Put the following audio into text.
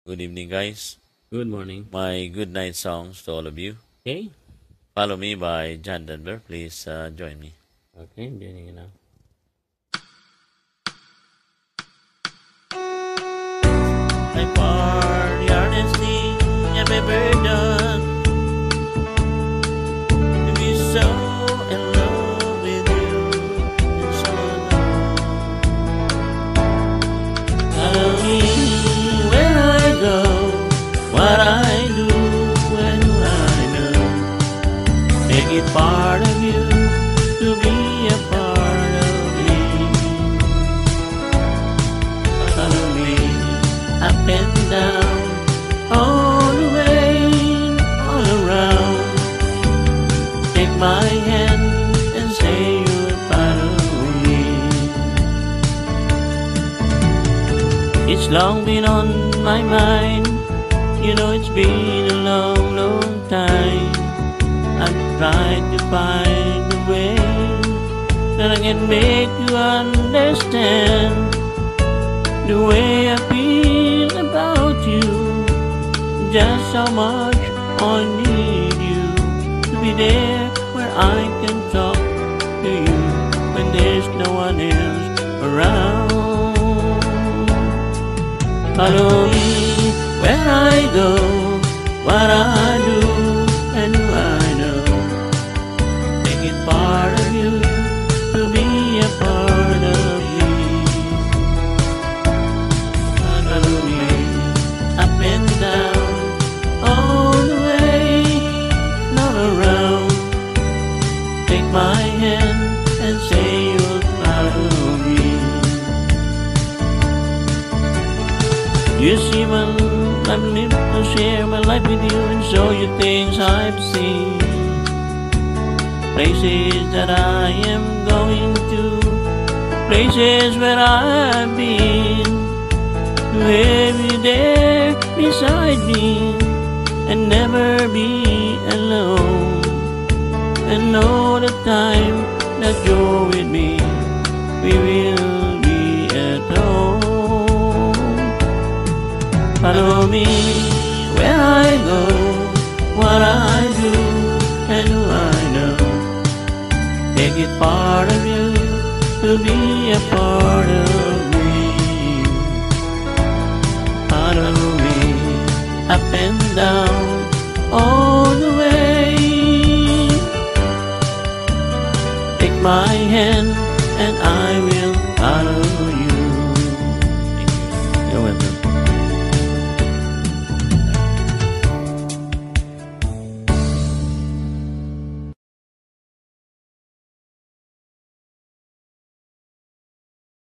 Good evening, guys. Good morning. My good night songs to all of you. Okay. Follow me by JohnDenver. Please join me. Okay, I'm joining you now. My party honesty and my burden to be so in love with you and so alone. Follow me where I go, what I do when I know. Make it part of you to be a part of me. Follow me up and down, all the way, all around. Take my hand and say you'll follow me. It's long been on my mind, you know it's been a long, long time. I've tried to find a way that I can make you understand the way I feel about you, just how much I need you to be there where I can talk to you when there's no one else around. Follow me where I go, what I do and who I know. Make it part of you to be a part of me. Follow me up and down, all the way, not around. Take my hand and say you'll follow me. You see, well, I'm lived to share my life with you and show you things I've seen, places that I am going to, places where I've been, to have you there beside me and never be alone, and know the time that you're with me, we will be at home. Follow me where I go, what I do and who I know. Make it part of you to be a part of me. Follow me up and down, all the way. Take my hand and I will follow you.